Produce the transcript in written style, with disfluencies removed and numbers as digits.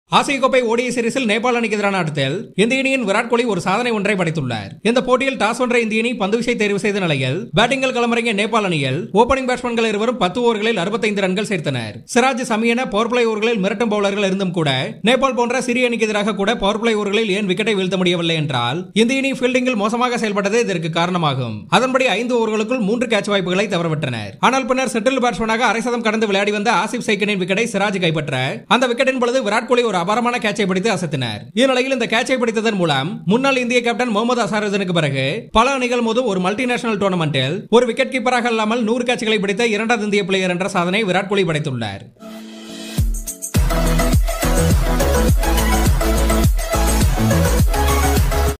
ஆசிய கோப்பை ஓடிஐ சீரிஸில் நேபாள் அணிக்கு எதிரான ஆட்டத்தில் இந்திய அணியின் விராட் கோலி ஒரு சாதனை ஒன்றை படைத்துள்ளார். இந்த போட்டியில் டாஸ் வென்ற இந்திய அணி பந்து வீச்சை தேர்வு செய்த நிலையில் பேட்டிங்கில் களமிறங்கிய நேபாள் அணியில் ஓபனிங் பேட்ஸ்மேன்கள் இருவரும் 10 ஓவர்களில் 65 ரன்கள் சேர்த்தனர். சிராஜ், சமி என பவர் பிளே ஓவர்களில் மிரட்டும் பவுலர்கள் இருந்தும் கூட நேபாள் போன்ற சிறிய அணிக்கு எதிராக கூட பவர் பிளே ஓவர்களில் ஏன் விக்கெட்டை வீழ்த்த முடியவில்லை என்றால் இந்திய அணி ஃபீல்டிங்கில் மோசமாக செயல்பட்டதே இதற்கு காரணமாகும். அதன்படி 5 ஓவர்களுக்குள் 3 கேட்ச் வாய்ப்புகளை தவறவிட்டனர். ஆனால் பின்னர் செட்டில் பேட்ஸ்மேனாக அரை சதம் கடந்து விளையாடி வந்த ஆசிப் சைக்கினின் விக்கெட்டை சிராஜ் கைப்பற்ற அந்த விக்கெட்டின் பொழுது விராட் கோலி ஒரு அபாரமான கேட்சை அசத்தினார். இந்நிலையில் இந்த கேட்சை பிடித்ததன் மூலம் முன்னாள் இந்திய கேப்டன் முகமது அசாருதீனுக்கு பிறகு பல அணிகள் மோதும் ஒரு மல்டிநேஷனல் டூர்னமெண்டில் ஒரு விக்கெட் கீப்பராக இல்லாமல் 100 கேட்சுகளை பிடித்த இரண்டாவது இந்திய பிளேயர் என்ற சாதனை விராட் கோலி படைத்துள்ளார்.